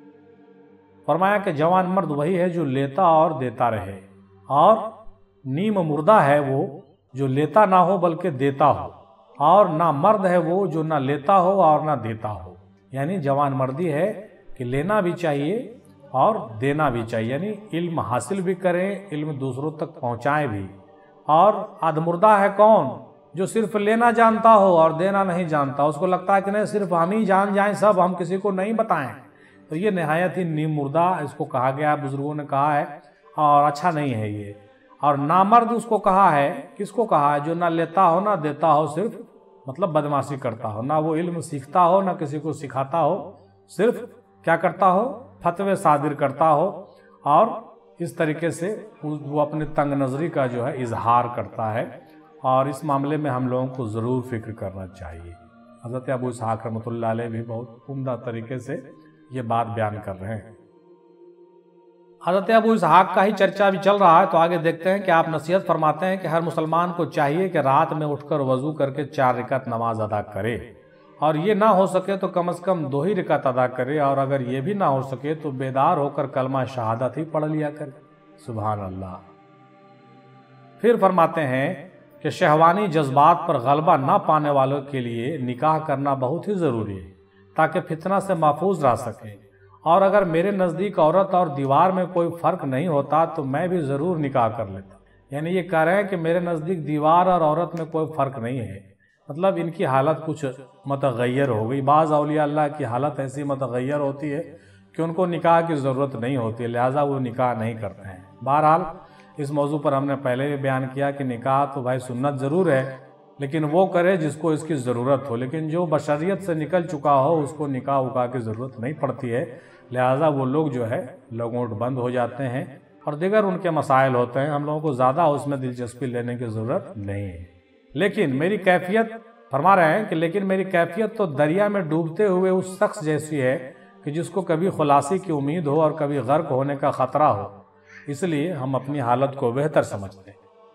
فرمایا کہ جوان مرد وہی ہے جو لیتا اور دیتا رہے، اور نیم مردہ ہے وہ جو لیتا نہ ہو بلکہ دیتا ہو، اور نہ مرد ہے وہ جو نہ لیتا ہو اور نہ دیتا ہو۔ یعنی جوان مردی ہے کہ لینا بھی چاہیے اور دینا بھی چاہیے، یعنی علم حاصل بھی کریں، علم دوسروں تک پہنچائیں بھی۔ اور ادمردہ ہے کون؟ جو صرف لینا جانتا ہو اور دینا نہیں جانتا، اس کو لگتا ہے کہ نہیں صرف ہم ہی جان جائیں سب، ہم کسی کو نہیں بتائیں، تو یہ نہایت ہی نیم مردہ اس کو کہا گیا، بزرگوں نے کہا ہے، اور اچھا نہیں ہے یہ۔ اور نامرد اس کو کہا ہے، کس کو کہا ہے؟ جو نہ لیتا ہو نہ دیتا ہو، صرف مطلب بدمعاشی کرتا ہو، نہ وہ علم سیکھتا ہو نہ کسی کو سکھاتا ہو، صرف کیا کرتا ہو؟ فتوے صادر کرتا ہو، اور اس طریقے سے وہ اپنے تنگ نظری کا جو ہے اظہار کرتا ہے، اور اس معاملے میں ہم لوگوں کو ضرور فکر کرنا چاہیے۔ حضرت ابو اسحاق رحمۃ اللہ علیہ بھی بہت عمدہ طریقے سے یہ بات بیان کر رہے ہیں۔ حضرت ابو اسحاق کا ہی چرچا بھی چل رہا ہے، تو آگے دیکھتے ہیں کہ آپ نصیحت فرماتے ہیں کہ ہر مسلمان کو چاہیے کہ رات میں اٹھ کر وضو کر کے چار رکعت نماز ادا کرے، اور یہ نہ ہو سکے تو کم از کم دو ہی رکعت ادا کرے، اور اگر یہ بھی نہ ہو سکے تو بیدار ہو کر کلمہ شہادت ہی پڑھ لیا کرے۔ سبحان اللہ۔ پھر فرماتے ہیں کہ شہوانی جذبات پر غلبہ نہ پانے والوں کے لیے نکاح کرنا بہت ہی ضروری ہے، تاکہ فتنہ سے محفوظ رہ سکیں، اور اگر میرے نزدیک عورت اور دیوار میں کوئی فرق نہیں ہوتا تو میں بھی ضرور نکاح کر لیتا۔ یعنی یہ کہہ رہے ہیں کہ میرے نزدیک دیوار اور عورت میں کوئی فرق نہیں ہے، مطلب ان کی حالت کچھ متغیر ہو گئی۔ بعض اولیاء اللہ کی حالت ایسی متغیر ہوتی ہے کہ ان کو نکاح کی ضرورت نہیں ہوتی، لہٰذا وہ نکاح نہیں کرتے ہیں۔ بہرحال اس موضوع پر ہم نے پہلے بھی بیان کیا کہ نکاح تو بھائی سنت ضرور ہے، لیکن وہ کرے جس کو اس کی ضرورت ہو، لیکن جو بشریت سے نکل چکا ہو اس کو نکاح وکاح کی ضرورت نہیں پڑتی ہے، لہٰذا وہ لوگ جو ہے لنگوٹ بند ہو جاتے ہیں، اور دیگر ان کے مسائل ہوتے ہیں، ہم لوگوں کو زیادہ اس میں دلچسپی لینے کی ضرورت نہیں ہے۔ لیکن میری کیفیت فرما رہے ہیں کہ لیکن میری کیفیت تو دریا میں ڈوبتے ہوئے اس شخص جیسی ہے کہ جس کو کبھی خلاصی کی امید ہو اور کبھی غرق ہونے کا خطرہ ہو، اس لیے ہم اپنی حالت کو بہتر سمجھتے ہیں۔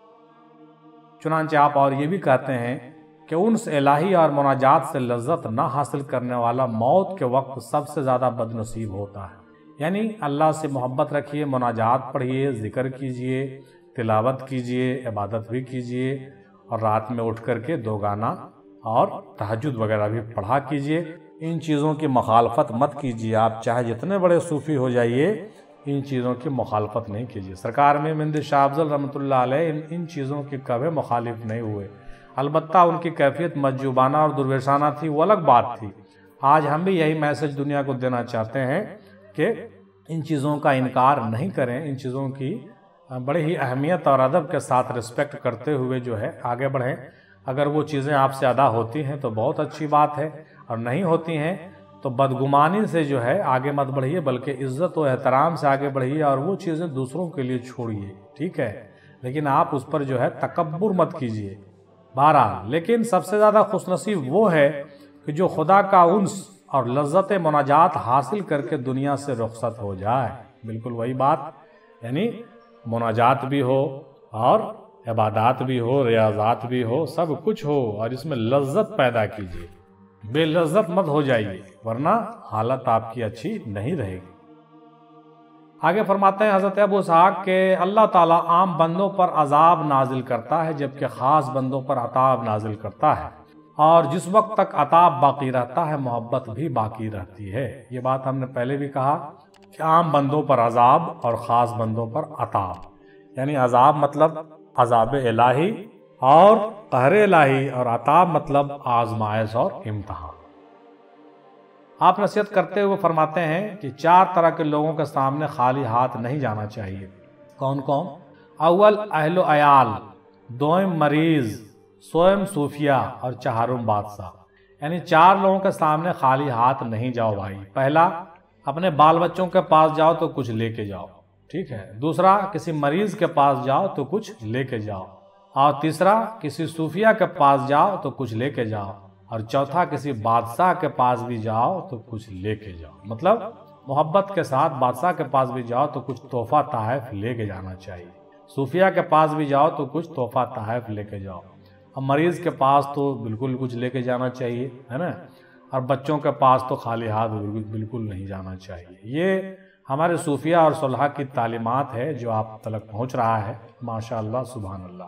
چنانچہ آپ اور یہ بھی کہتے ہیں کہ انس الہی اور مناجات سے لذت نہ حاصل کرنے والا موت کے وقت سب سے زیادہ بد نصیب ہوتا ہے۔ یعنی اللہ سے محبت رکھیے، مناجات پڑھیے، ذکر کیجئے، تلاوت کیجئے، عبادت بھی کیجئے، اور رات میں اٹھ کر کے دو گانا اور تہجد وغیرہ بھی پڑھا کیجئے۔ ان چیزوں کی مخالفت مت کیجئے، آپ چاہے جتنے بڑے صوفی ہو جائیے، ان چیزوں کی مخالفت نہیں کیجئے۔ سرکار میں مند شاہ افضل رحمۃ اللہ علیہ ان ان چیزوں کی کبھی مخالف نہیں ہوئے، البتہ ان کی کیفیت مجذوبانہ اور درویشانہ تھی، وہ الگ بات تھی۔ آج ہم بھی یہی میسج دنیا کو دینا چاہتے ہیں کہ ان چیزوں کا انکار نہیں کریں، ان چیزوں کی بڑی ہی اہمیت اور ادب کے ساتھ رسپیکٹ کرتے ہوئے جو ہے آگے بڑھیں۔ اگر وہ چیزیں آپ سے ادا ہوتی ہیں تو بہت اچھی بات ہے، اور نہیں ہوتی ہیں تو بدگمانی سے جو ہے آگے مت بڑھیے، بلکہ عزت و احترام سے آگے بڑھیے، اور وہ چیزیں دوسروں کے لیے چھوڑیے، ٹھیک ہے، لیکن آپ اس پر جو ہے تکبر مت کیجیے۔ بہرحال لیکن سب سے زیادہ خوش نصیب وہ ہے کہ جو خدا کا انس اور لذت مناجات حاصل کر کے دنیا سے رخصت ہو جائے۔ بالکل وہی بات، یعنی مناجات بھی ہو اور عبادات بھی ہو، ریاضات بھی ہو، سب کچھ ہو، اور اس میں لذت پیدا کیجیے، بے لذت مت ہو جائیے، ورنہ حالت آپ کی اچھی نہیں رہے گی۔ آگے فرماتے ہیں حضرت ابو اسحاق کہ اللہ تعالیٰ عام بندوں پر عذاب نازل کرتا ہے جبکہ خاص بندوں پر عطاب نازل کرتا ہے، اور جس وقت تک عطاب باقی رہتا ہے محبت بھی باقی رہتی ہے۔ یہ بات ہم نے پہلے بھی کہا کہ عام بندوں پر عذاب اور خاص بندوں پر عطاب، یعنی عذاب مطلب عذاب الہی اور قہر الہی، اور عطاب مطلب آزمائش اور امتحان۔ آپ نصیحت کرتے ہوئے فرماتے ہیں کہ چار طرح کے لوگوں کے سامنے خالی ہاتھ نہیں جانا چاہیے۔ کون کون؟ اول اہل و عیال، دوم مریض، سوم صوفیہ اور چہارم بادشاہ۔ یعنی چار لوگوں کے سامنے خالی ہاتھ نہیں جاؤ بھائی۔ پہلا، اپنے بال بچوں کے پاس جاؤ تو کچھ لے کے جاؤ، ٹھیک ہے۔ دوسرا، کسی مریض کے پاس جاؤ تو کچھ لے کے جاؤ، اور تیسرا، کسی صوفیہ کے پاس جاؤ تو کچھ لے کے جاؤ، اور چوتھا، کسی بادشاہ کے پاس بھی جاؤ تو کچھ لے کے جاؤ۔ مطلب محبت کے ساتھ بادشاہ کے پاس بھی جاؤ تو کچھ تحفہ تحائف لے کے جانا چاہیے، صوفیہ کے پاس بھی جاؤ تو کچھ تحفہ تحائف لے کے جاؤ، اور مریض کے پاس تو بالکل کچھ لے کے جانا چاہیے، ہے نا، اور بچوں کے پاس تو خالی ہاتھ بالکل نہیں جانا چاہیے۔ یہ ہمارے صوفیہ اور صلحاء کی تعلیمات ہے جو آپ تلک پہنچ رہا ہے، ماشاءاللہ سبحان اللہ۔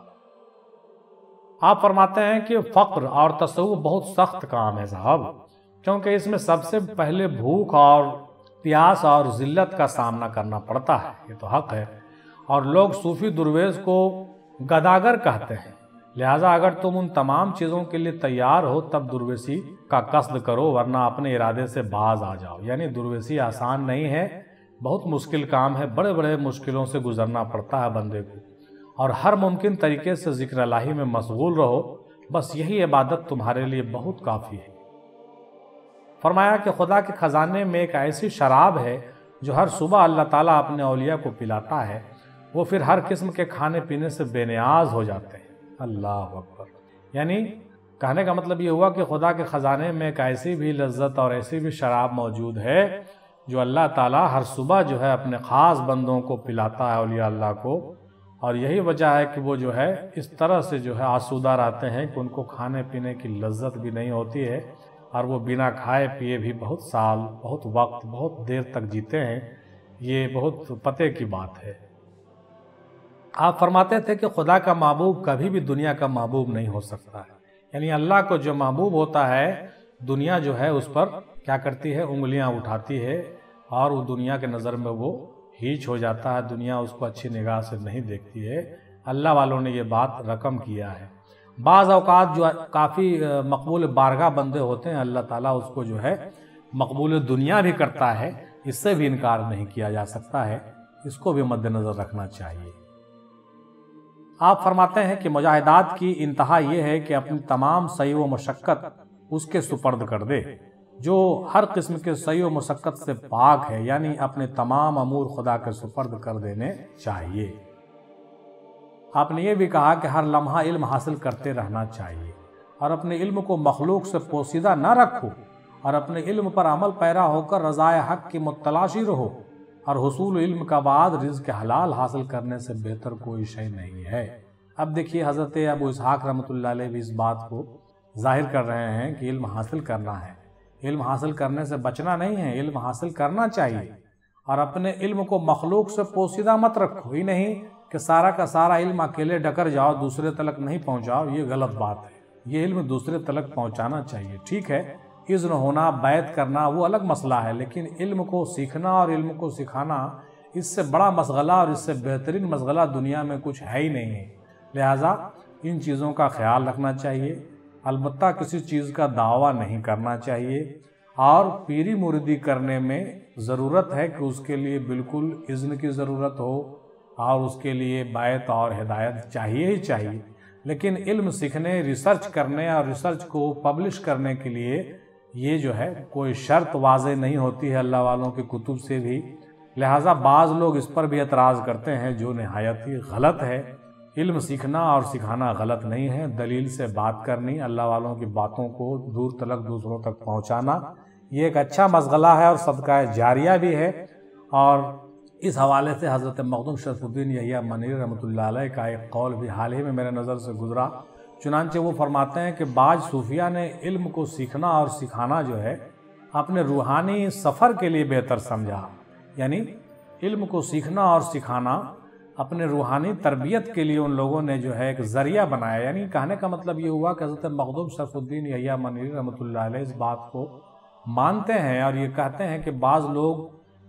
آپ فرماتے ہیں کہ فقر اور تصوف بہت سخت کام ہے صاحب، کیونکہ اس میں سب سے پہلے بھوک اور پیاس اور ذلت کا سامنا کرنا پڑتا ہے، یہ تو حق ہے، اور لوگ صوفی درویش کو گداگر کہتے ہیں۔ لہٰذا اگر تم ان تمام چیزوں کے لیے تیار ہو تب درویشی کا قصد کرو، ورنہ اپنے ارادے سے باز آ جاؤ۔ یعنی درویشی آسان نہیں ہے، بہت مشکل کام ہے، بڑے بڑے مشکلوں سے گزرنا پڑتا ہے بندے کو، اور ہر ممکن طریقے سے ذکر الہی میں مشغول رہو، بس یہی عبادت تمہارے لیے بہت کافی ہے۔ فرمایا کہ خدا کے خزانے میں ایک ایسی شراب ہے جو ہر صبح اللہ تعالیٰ اپنے اولیاء کو پلاتا ہے، وہ پھر ہر قسم کے کھانے پینے سے بے نیاز ہو جاتے ہیں۔ اللہ اکبر۔ یعنی کہنے کا مطلب یہ ہوا کہ خدا کے خزانے میں ایک ایسی بھی لذت اور ایسی بھی شراب موجود ہے جو اللہ تعالیٰ ہر صبح جو ہے اپنے خاص بندوں کو پلاتا ہے، اولیاء اللہ کو، اور یہی وجہ ہے کہ وہ جو ہے اس طرح سے جو ہے آسودہ رہتے ہیں کہ ان کو کھانے پینے کی لذت بھی نہیں ہوتی ہے، اور وہ بنا کھائے پیے بھی بہت سال، بہت وقت، بہت دیر تک جیتے ہیں۔ یہ بہت پتے کی بات ہے۔ آپ فرماتے تھے کہ خدا کا محبوب کبھی بھی دنیا کا محبوب نہیں ہو سکتا ہے، یعنی اللہ کو جو محبوب ہوتا ہے، دنیا جو ہے اس پر کیا کرتی ہے؟ انگلیاں اٹھاتی ہے، اور وہ دنیا کے نظر میں وہ ہیچ ہو جاتا ہے، دنیا اس کو اچھی نگاہ سے نہیں دیکھتی ہے۔ اللہ والوں نے یہ بات رقم کیا ہے۔ بعض اوقات جو کافی مقبول بارگاہ بندے ہوتے ہیں، اللہ تعالیٰ اس کو جو ہے مقبول دنیا بھی کرتا ہے، اس سے بھی انکار نہیں کیا جا سکتا ہے، اس کو بھی مد نظر رکھنا چاہیے۔ آپ فرماتے ہیں کہ مجاہدات کی انتہا یہ ہے کہ اپنی تمام سعی و مشقت اس کے سپرد کر دے جو ہر قسم کے سعی و مشقت سے پاک ہے، یعنی اپنے تمام امور خدا کے سپرد کر دینے چاہیے۔ آپ نے یہ بھی کہا کہ ہر لمحہ علم حاصل کرتے رہنا چاہیے، اور اپنے علم کو مخلوق سے پوشیدہ نہ رکھو، اور اپنے علم پر عمل پیرا ہو کر رضائے حق کی متلاشی رہو، اور حصول علم کا بعد رزق حلال حاصل کرنے سے بہتر کوئی شے نہیں ہے۔ اب دیکھیے حضرت ابو اسحاق رحمۃ اللہ علیہ بھی اس بات کو ظاہر کر رہے ہیں کہ علم حاصل کرنا ہے، علم حاصل کرنے سے بچنا نہیں ہے، علم حاصل کرنا چاہیے، اور اپنے علم کو مخلوق سے پوشیدہ مت رکھو، ہی نہیں کہ سارا کا سارا علم اکیلے ڈکر جاؤ، دوسرے تلک نہیں پہنچاؤ، یہ غلط بات ہے۔ یہ علم دوسرے تلک پہنچانا چاہیے، ٹھیک ہے، اذن ہونا، بیعت کرنا وہ الگ مسئلہ ہے، لیکن علم کو سیکھنا اور علم کو سکھانا، اس سے بڑا مشغلہ اور اس سے بہترین مشغلہ دنیا میں کچھ ہے ہی نہیں ہے۔ لہٰذا ان چیزوں کا خیال رکھنا چاہیے، البتہ کسی چیز کا دعویٰ نہیں کرنا چاہیے، اور پیری مریدی کرنے میں ضرورت ہے کہ اس کے لیے بالکل اذن کی ضرورت ہو، اور اس کے لیے بیعت اور ہدایت چاہیے ہی چاہیے، لیکن علم سیکھنے، ریسرچ کرنے اور ریسرچ کو پبلش کرنے کے لیے یہ جو ہے کوئی شرط واضح نہیں ہوتی ہے اللہ والوں کی کتب سے بھی۔ لہٰذا بعض لوگ اس پر بھی اعتراض کرتے ہیں جو نہایت ہی غلط ہے۔ علم سیکھنا اور سکھانا غلط نہیں ہے، دلیل سے بات کرنی، اللہ والوں کی باتوں کو دور تلک دوسروں تک پہنچانا، یہ ایک اچھا مشغلہ ہے اور صدقہ جاریہ بھی ہے۔ اور اس حوالے سے حضرت مخدوم شرف الدین یحییٰ منیری رحمۃ اللہ علیہ کا ایک قول بھی حال ہی میں میرے نظر سے گزرا، چنانچہ وہ فرماتے ہیں کہ بعض صوفیہ نے علم کو سیکھنا اور سکھانا جو ہے اپنے روحانی سفر کے لیے بہتر سمجھا، یعنی علم کو سیکھنا اور سکھانا اپنے روحانی تربیت کے لیے ان لوگوں نے جو ہے ایک ذریعہ بنایا۔ یعنی کہنے کا مطلب یہ ہوا کہ حضرت مخدوم شرف الدین یحییٰ منیری رحمۃ اللہ علیہ اس بات کو مانتے ہیں، اور یہ کہتے ہیں کہ بعض لوگ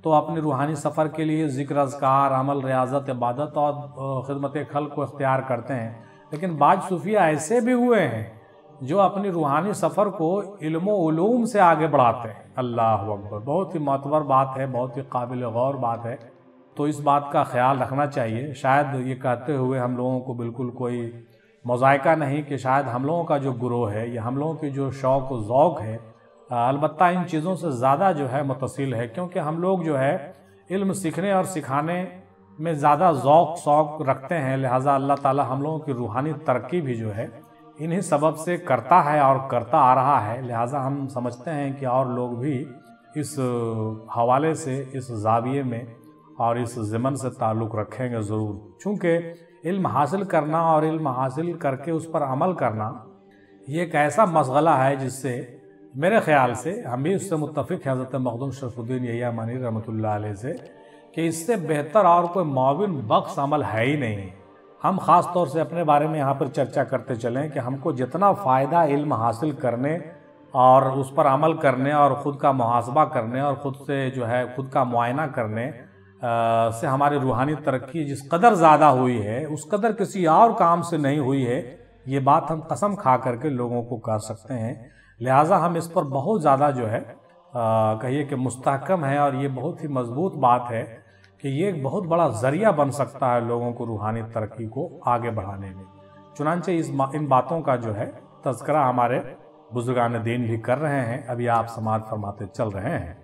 تو اپنے روحانی سفر کے لیے ذکر اذکار عمل ریاضت عبادت اور خدمت خلق کو اختیار کرتے ہیں، لیکن بعض صوفیہ ایسے بھی ہوئے ہیں جو اپنی روحانی سفر کو علم و علوم سے آگے بڑھاتے ہیں۔ اللہ اکبر، بہت ہی معتبر بات ہے، بہت ہی قابل غور بات ہے، تو اس بات کا خیال رکھنا چاہیے۔ شاید یہ کہتے ہوئے ہم لوگوں کو بالکل کوئی مذائقہ نہیں کہ شاید ہم لوگوں کا جو گروہ ہے یا ہم لوگوں کی جو شوق و ذوق ہے البتہ ان چیزوں سے زیادہ جو ہے متصل ہے، کیونکہ ہم لوگ جو ہے علم سیکھنے اور سکھانے میں زیادہ ذوق شوق رکھتے ہیں، لہٰذا اللہ تعالی ہم لوگوں کی روحانی ترقی بھی جو ہے انہی سبب سے کرتا ہے اور کرتا آ رہا ہے، لہٰذا ہم سمجھتے ہیں کہ اور لوگ بھی اس حوالے سے اس زاویے میں اور اس ضمن سے تعلق رکھیں گے ضرور، چونکہ علم حاصل کرنا اور علم حاصل کر کے اس پر عمل کرنا یہ ایک ایسا مشغلہ ہے جس سے میرے خیال سے ہم بھی اس سے متفق ہیں حضرت مخدوم شرف الدین یحییٰ مانی رحمۃ اللہ علیہ سے کہ اس سے بہتر اور کوئی معاون بخش عمل ہے ہی نہیں۔ ہم خاص طور سے اپنے بارے میں یہاں پر چرچا کرتے چلیں کہ ہم کو جتنا فائدہ علم حاصل کرنے اور اس پر عمل کرنے اور خود کا محاسبہ کرنے اور خود سے جو ہے خود کا معائنہ کرنے سے ہماری روحانی ترقی جس قدر زیادہ ہوئی ہے اس قدر کسی اور کام سے نہیں ہوئی ہے، یہ بات ہم قسم کھا کر کے لوگوں کو کہہ سکتے ہیں، لہٰذا ہم اس پر بہت زیادہ جو ہے کہیے کہ مستحکم ہے، اور یہ بہت ہی مضبوط بات ہے کہ یہ ایک بہت بڑا ذریعہ بن سکتا ہے لوگوں کو روحانی ترقی کو آگے بڑھانے میں۔ چنانچہ اس ان باتوں کا جو ہے تذکرہ ہمارے بزرگان دین بھی کر رہے ہیں، ابھی آپ سماعت فرماتے چل رہے ہیں۔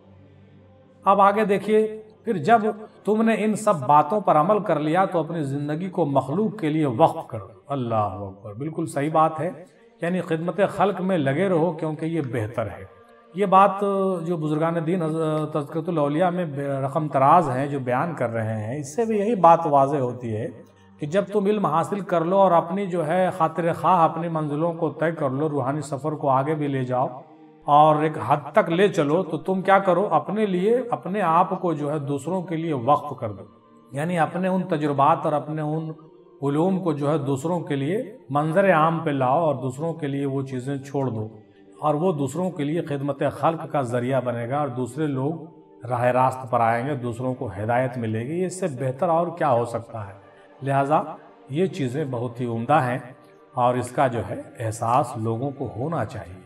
اب آگے دیکھیے، پھر جب تم نے ان سب باتوں پر عمل کر لیا تو اپنی زندگی کو مخلوق کے لیے وقف کرو۔ اللہ اکبر، بالکل صحیح بات ہے، یعنی خدمت خلق میں لگے رہو کیونکہ یہ بہتر ہے۔ یہ بات جو بزرگان دین تذکرۃ الاولیاء میں رقم تراز ہیں جو بیان کر رہے ہیں، اس سے بھی یہی بات واضح ہوتی ہے کہ جب تم علم حاصل کر لو اور اپنی جو ہے خاطر خواہ اپنی منزلوں کو طے کر لو، روحانی سفر کو آگے بھی لے جاؤ اور ایک حد تک لے چلو، تو تم کیا کرو، اپنے لیے اپنے آپ کو جو ہے دوسروں کے لیے وقف کر دو، یعنی اپنے ان تجربات اور اپنے ان علوم کو جو ہے دوسروں کے لیے منظر عام پہ لاؤ اور دوسروں کے لیے وہ چیزیں چھوڑ دو، اور وہ دوسروں کے لیے خدمت خلق کا ذریعہ بنے گا اور دوسرے لوگ راہ راست پر آئیں گے، دوسروں کو ہدایت ملے گی۔ اس سے بہتر اور کیا ہو سکتا ہے؟ لہٰذا یہ چیزیں بہت ہی عمدہ ہیں اور اس کا جو ہے احساس لوگوں کو ہونا چاہیے۔